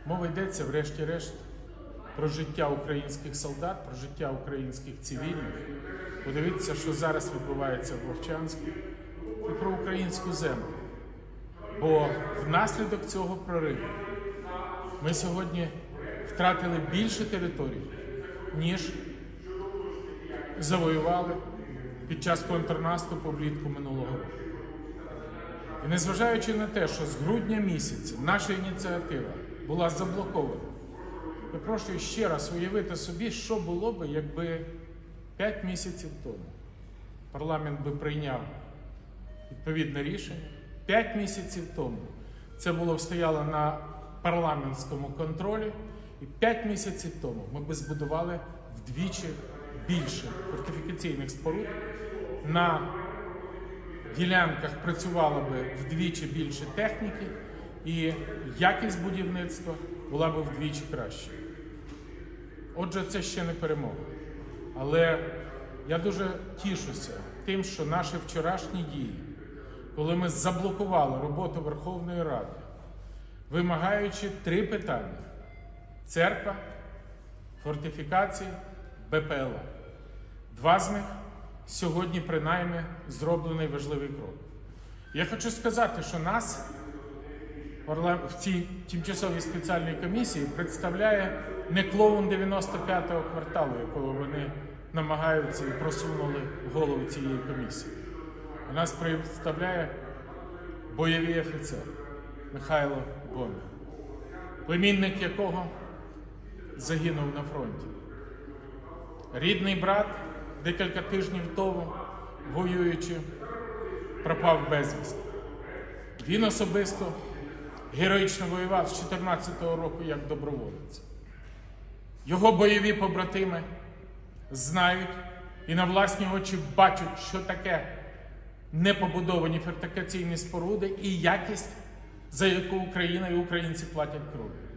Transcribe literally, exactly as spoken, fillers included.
Мова йдеться, врешті-решт, про життя українських солдат, про життя українських цивільних. Подивіться, що зараз відбувається в Вовчанську, і про українську землю. Бо внаслідок цього прориву ми сьогодні втратили більше територій, ніж завоювали під час контрнаступу влітку минулого року. І незважаючи на те, що з грудня місяця наша ініціатива була заблокована, я прошу ще раз уявити собі, що було б, якби п'ять місяців тому парламент би прийняв відповідне рішення. П'ять місяців тому це було б стояло на парламентському контролі, і п'ять місяців тому ми б збудували вдвічі більше фортифікаційних споруд, на ділянках працювало б вдвічі більше техніки, і якість будівництва була б вдвічі краща. Отже, це ще не перемога. Але я дуже тішуся тим, що наші вчорашні дії, коли ми заблокували роботу Верховної Ради, вимагаючи три питання – церква, фортифікації, Б П Л А. Два з них сьогодні, принаймні, зроблений важливий крок. Я хочу сказати, що нас в цій тимчасовій спеціальній комісії представляє не клоун дев'яносто п'ятого кварталу, якого вони намагаються і просунули в голову цієї комісії. У нас представляє бойовий офіцер Михайло Бондар, племінник якого загинув на фронті. Рідний брат декілька тижнів тому, воюючи, пропав безвісти. Він особисто героїчно воював з чотирнадцятого року як доброволець. Його бойові побратими знають і на власні очі бачать, що таке непобудовані фортифікаційні споруди і якість, за яку Україна і українці платять кров'ю.